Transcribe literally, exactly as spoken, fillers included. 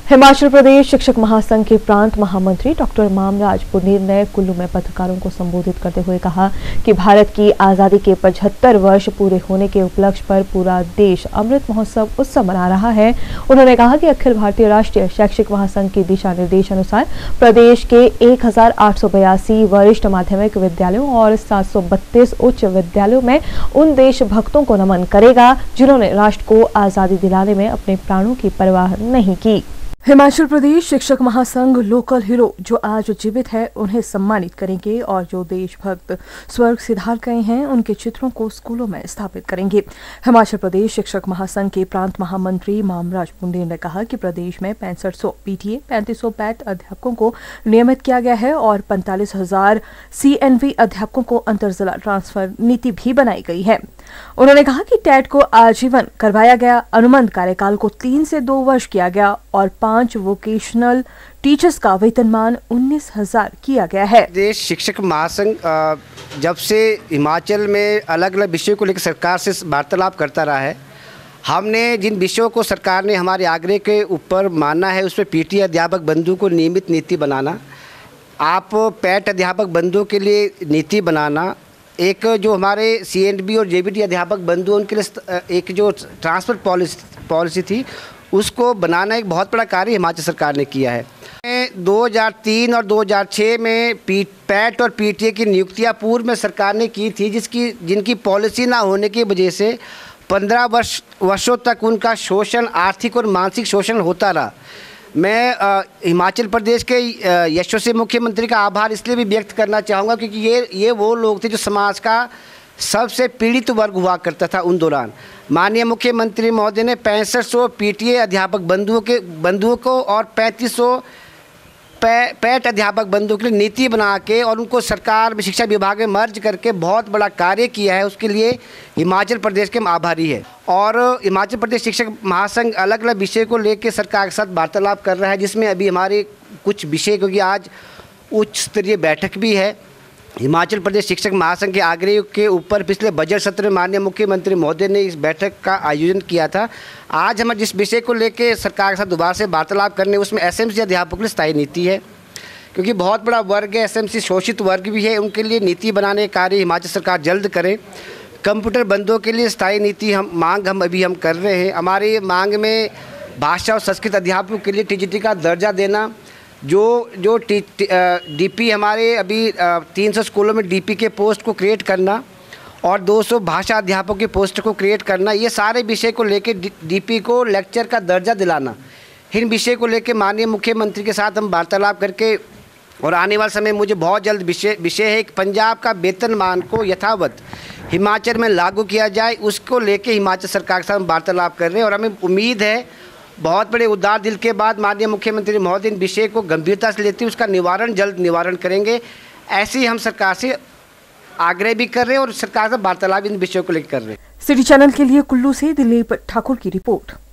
हिमाचल प्रदेश शिक्षक महासंघ के प्रांत महामंत्री डॉक्टर मामराज पुनीर ने कुल्लू में पत्रकारों को संबोधित करते हुए कहा कि भारत की आजादी के पचहत्तर वर्ष पूरे होने के उपलक्ष्य पर पूरा देश अमृत महोत्सव उत्सव मना रहा है। उन्होंने कहा कि अखिल भारतीय राष्ट्रीय शैक्षिक महासंघ के दिशा निर्देश अनुसार प्रदेश के एक हजार आठ सौ बयासी वरिष्ठ माध्यमिक विद्यालयों और सात सौ बत्तीस उच्च विद्यालयों में उन देशभक्तों को नमन करेगा जिन्होंने राष्ट्र को आजादी दिलाने में अपने प्राणों की परवाह नहीं की। हिमाचल प्रदेश शिक्षक महासंघ लोकल हीरो जो आज जीवित है उन्हें सम्मानित करेंगे और जो देशभक्त स्वर्ग सिधार गए हैं उनके चित्रों को स्कूलों में स्थापित करेंगे। हिमाचल प्रदेश शिक्षक महासंघ के प्रांत महामंत्री मामराज पुनीर ने कहा कि प्रदेश में पैंसठ सौ पीटीए पैंतीस सौ पैट अध्यापकों को नियमित किया गया है और पैंतालीस हजार सीएनवी अध्यापकों को अंतर जिला ट्रांसफर नीति भी बनाई गई है। उन्होंने कहा कि टेट को आजीवन करवाया गया, अनुबंध कार्यकाल को तीन से दो वर्ष किया गया और पांच वोकेशनल टीचर्स का वेतनमान उन्नीस हजार किया गया है। देश शिक्षक महासंघ जब से हिमाचल में अलग अलग विषयों को लेकर सरकार से वार्तालाप करता रहा है, हमने जिन विषयों को सरकार ने हमारे आग्रह के ऊपर माना है उसमें पीटी अध्यापक बंधु को नियमित नीति बनाना, आप पैट अध्यापक बंधुओं के लिए नीति बनाना, एक जो हमारे सीएनबी और जेबीटी अध्यापक बंधु उनके लिए एक जो ट्रांसफ़र पॉलिसी पॉलिसी थी उसको बनाना एक बहुत बड़ा कार्य हिमाचल सरकार ने किया है। दो हज़ार तीन और दो हज़ार छह में पी पैट और पीटीए की नियुक्तियां पूर्व में सरकार ने की थी, जिसकी जिनकी पॉलिसी ना होने की वजह से पंद्रह वर्ष वर्षों तक उनका शोषण, आर्थिक और मानसिक शोषण होता रहा। मैं आ, हिमाचल प्रदेश के यशस्वी मुख्यमंत्री का आभार इसलिए भी व्यक्त करना चाहूँगा क्योंकि ये ये वो लोग थे जो समाज का सबसे पीड़ित वर्ग हुआ करता था उन दौरान। माननीय मुख्यमंत्री महोदय ने पैंसठ सौ पीटीए अध्यापक बंधुओं के बंधुओं को और पैंतीस सौ पै, पैट अध्यापक बंधुओं के लिए नीति बना के और उनको सरकार में शिक्षा विभाग में मर्ज करके बहुत बड़ा कार्य किया है। उसके लिए हिमाचल प्रदेश के आभारी है। और हिमाचल प्रदेश शिक्षक महासंघ अलग अलग विषय को लेकर सरकार के साथ वार्तालाप कर रहा है, जिसमें अभी हमारे कुछ विषय, क्योंकि आज उच्च स्तरीय बैठक भी है हिमाचल प्रदेश शिक्षक महासंघ के आग्रह के ऊपर पिछले बजट सत्र में माननीय मुख्यमंत्री महोदय ने इस बैठक का आयोजन किया था। आज हम जिस विषय को लेकर सरकार के साथ दोबारा से वार्तालाप करने, उसमें एसएमसी अध्यापकों के लिए स्थायी नीति है, क्योंकि बहुत बड़ा वर्ग है, एसएमसी शोषित वर्ग भी है, उनके लिए नीति बनाने का कार्य हिमाचल सरकार जल्द करे। कंप्यूटर बंधुओं के लिए स्थायी नीति हम मांग हम अभी हम कर रहे हैं। हमारी मांग में भाषा और संस्कृत अध्यापकों के लिए टीजीटी का दर्जा देना, जो जो टी डीपी हमारे अभी तीन सौ स्कूलों में डीपी के पोस्ट को क्रिएट करना और दो सौ भाषा अध्यापकों के पोस्ट को क्रिएट करना, ये सारे विषय को लेकर डीपी को लेक्चर का दर्जा दिलाना, इन विषय को लेकर माननीय मुख्यमंत्री के साथ हम वार्तालाप करके और आने वाले समय मुझे बहुत जल्द विषय विषय है कि पंजाब का वेतनमान को यथावत हिमाचल में लागू किया जाए, उसको लेके हिमाचल सरकार के साथ वार्तालाप कर रहे हैं। और हमें उम्मीद है बहुत बड़े उदार दिल के बाद माननीय मुख्यमंत्री महोदय इन विषय को गंभीरता से लेते हुए उसका निवारण जल्द निवारण करेंगे। ऐसे ही हम सरकार से आग्रह भी कर रहे हैं और सरकार से वार्तालाप इन विषयों को लेकर कर रहे हैं। सिटी चैनल के लिए कुल्लू से दिलीप ठाकुर की रिपोर्ट।